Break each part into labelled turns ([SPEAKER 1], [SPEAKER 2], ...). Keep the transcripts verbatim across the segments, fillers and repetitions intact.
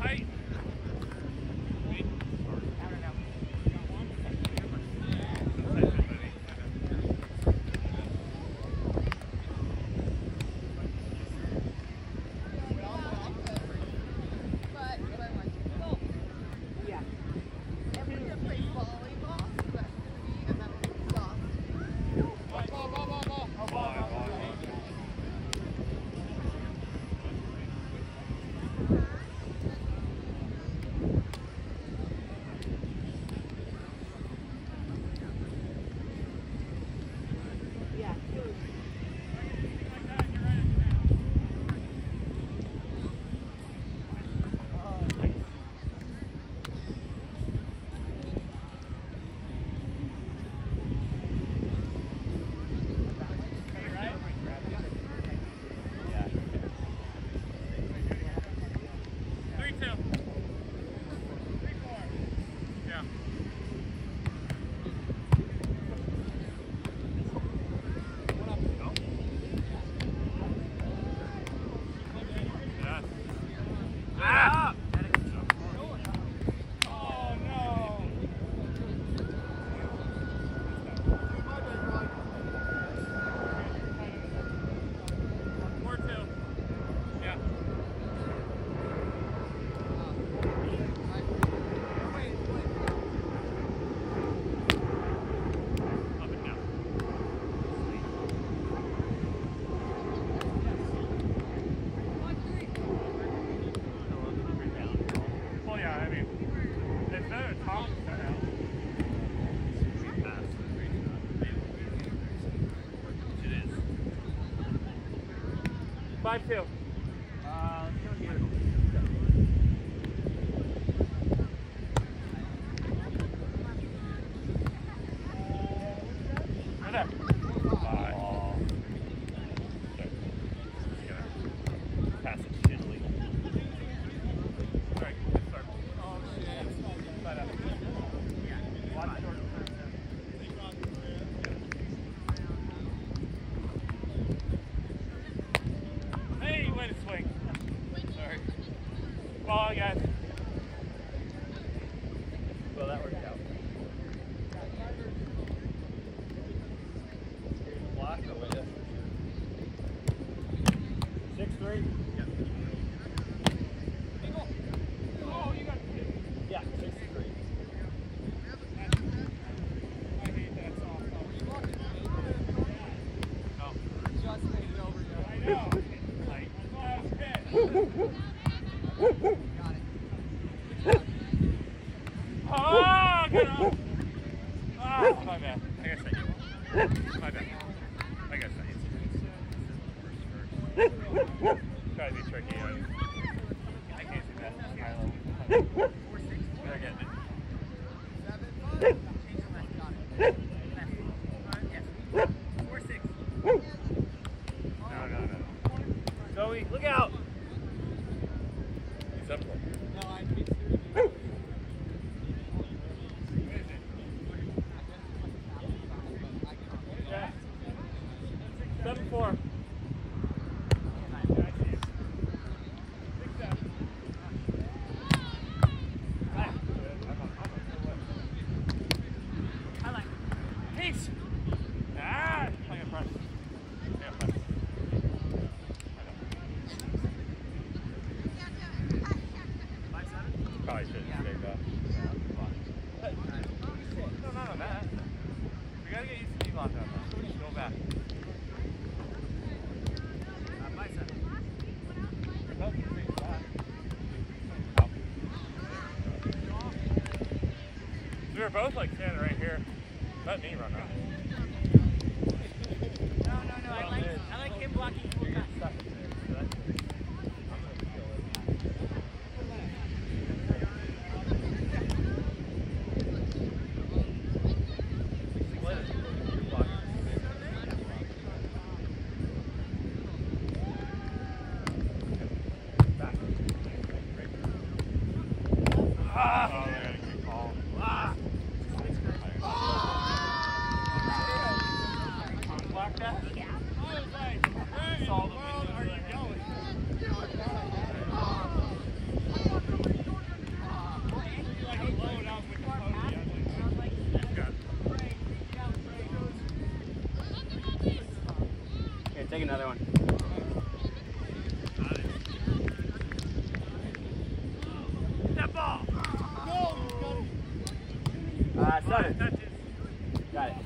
[SPEAKER 1] Height. Five two. Uh, let's go here. Right there. Five. Oh. Pass it shittily. All right, let's start. Oh shit. Side up. Watch short. Way to swing. Sorry. Ball, guys. Well, that worked out. Block or with it? Six three. Yep. Oh, you got it. Yeah, six three. I hate that song. No. Just made it over here. I know. Got it. Oh, get up. Oh, my bad. I gotta say you. My bad. I gotta say you. Try to be tricky. I can't see that. They're getting it. Four six. No, no, no. Zoe, look out. He's up for it. No, I need to. Yeah. Seven four. I like it. Peace. Ah, I got press. I got press. Probably should have stayed up. No, no, no, Matt. We gotta get used to D-lock out now. We should go back. Uh, my side. We were both like standing right here. Let me run out. No, no, no. I like, I like him blocking full time. Saw the windows. another one. That ball! Uh, seven. Got it.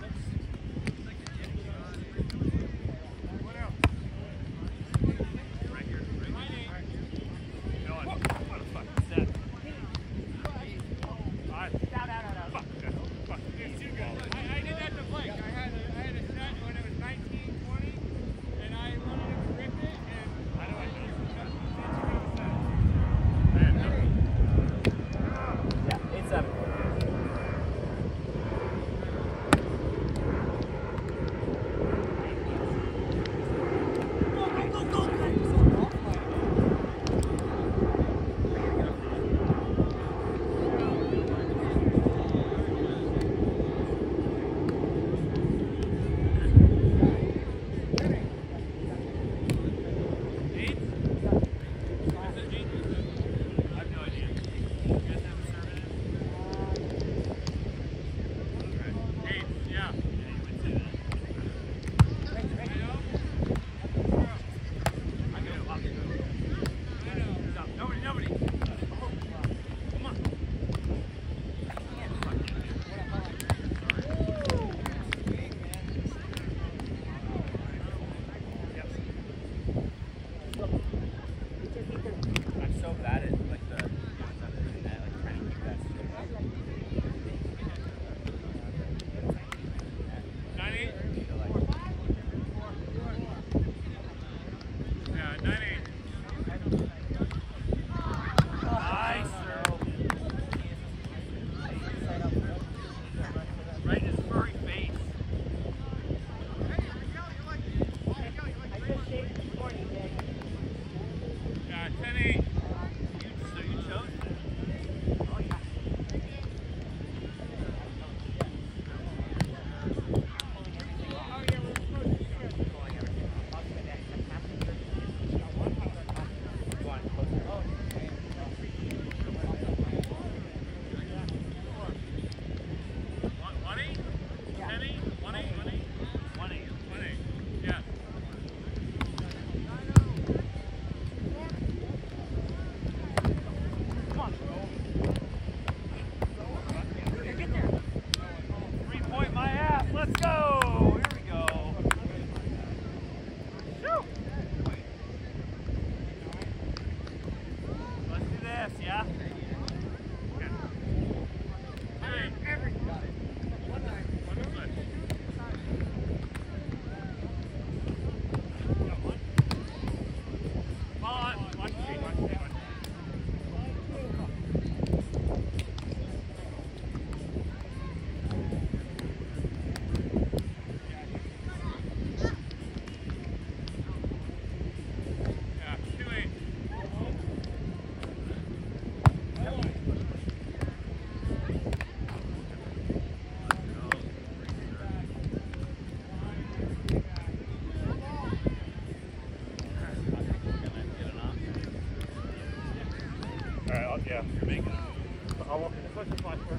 [SPEAKER 1] Yeah, you're making it. I'll walk in the first flash first.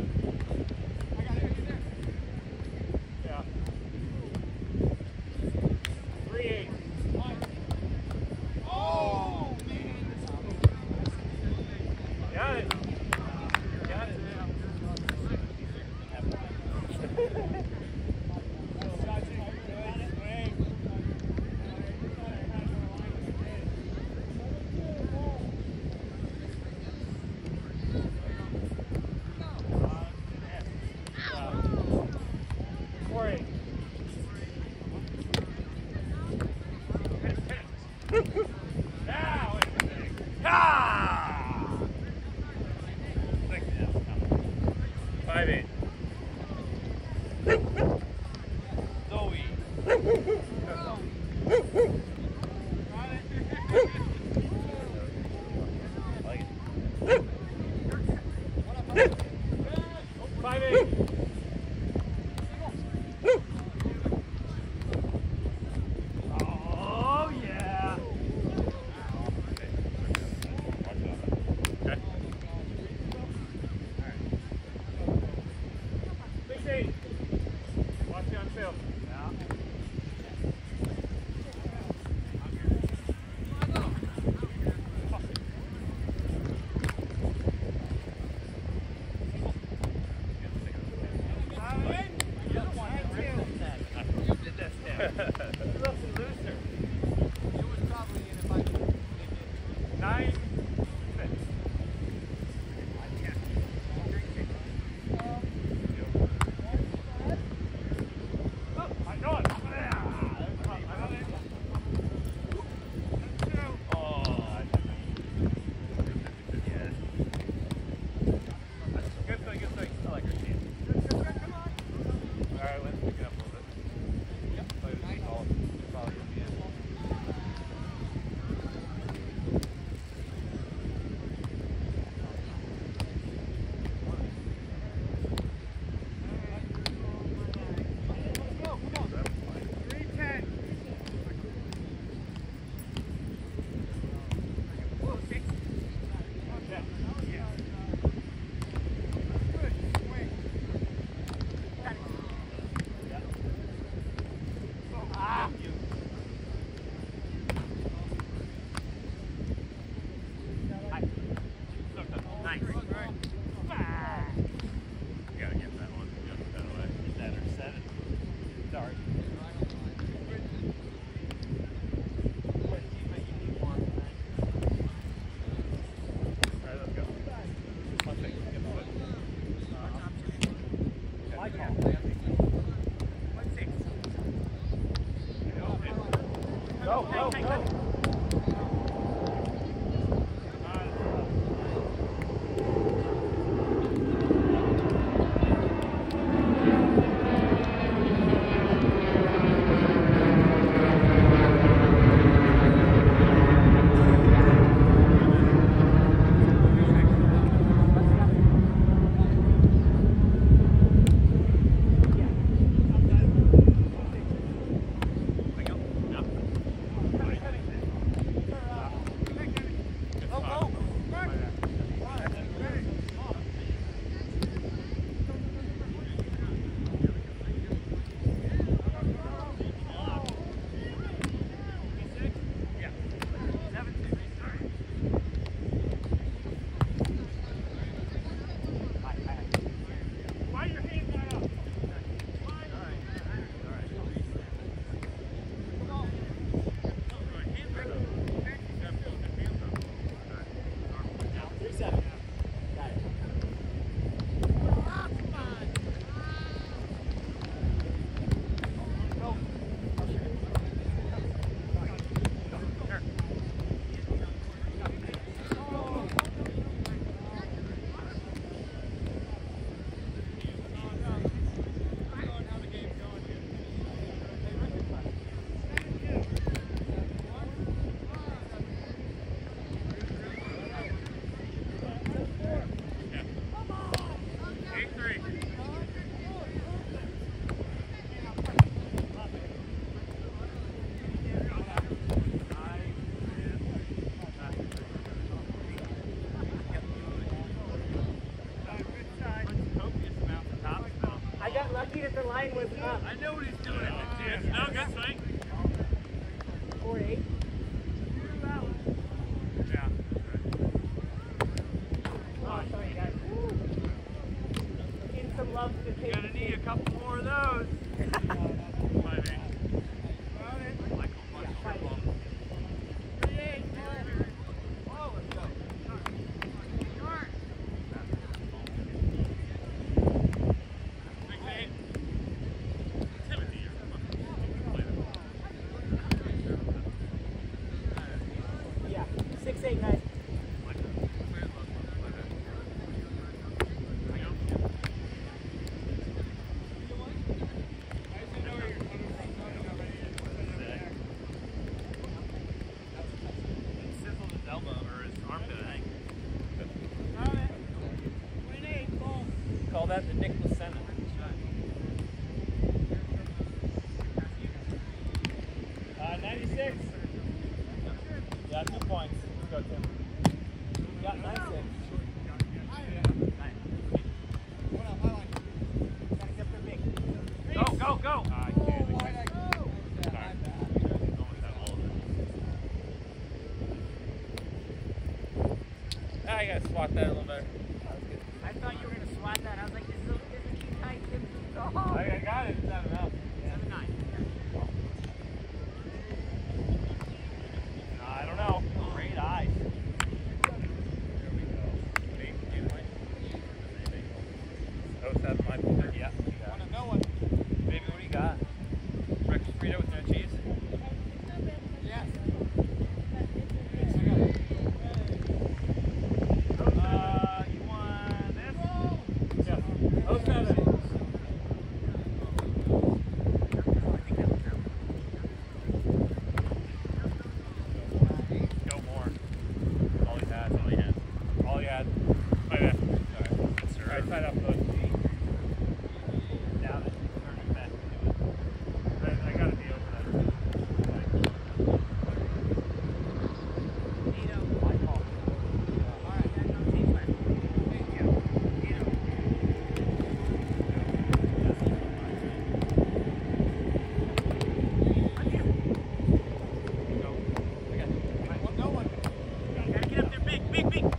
[SPEAKER 1] Yeah. Three eight. Oh man. Got it. Got it. Five eight. Zoe. Five eight. Oh yeah. Okay. Six eight. Watch down field. Yeah.
[SPEAKER 2] line was up.
[SPEAKER 1] I know what he's doing. It's no good swing.
[SPEAKER 2] Four eight.
[SPEAKER 1] Yeah.
[SPEAKER 2] Oh, sorry guys. Getting some love to the
[SPEAKER 1] You're gonna need a couple more of those. Five eight.
[SPEAKER 2] Six eight guys.
[SPEAKER 1] Sizzled his elbow or his armpit, I think. Call that the Nicholas Senate. Uh, ninety-six. Yeah, two points. Go, Tim. You got nine six. Go, go, go! I can't. Ah, you gotta swat that a little better.
[SPEAKER 2] I thought you were gonna swat that. I was like, this is this is too tight. This is so hard.
[SPEAKER 1] I got it. It's not enough.
[SPEAKER 2] Seven nine.
[SPEAKER 1] I don't know. Great eyes. Oh, seven, my fault. Yeah. Want to know what? Baby, what do you got? Breakfast burrito with no cheese? Yes. Uh, you want this? Yeah. Oh, seven. Go more. All he had, all he had. All he had. My bad. Alright. Alright, tied up the down it. Turn it back. I, I gotta be over that.
[SPEAKER 2] Nito. My call. Alright, that's no team left. Thank you. Nito.
[SPEAKER 1] Go. I got it.
[SPEAKER 2] Gotta get up there big, big, big.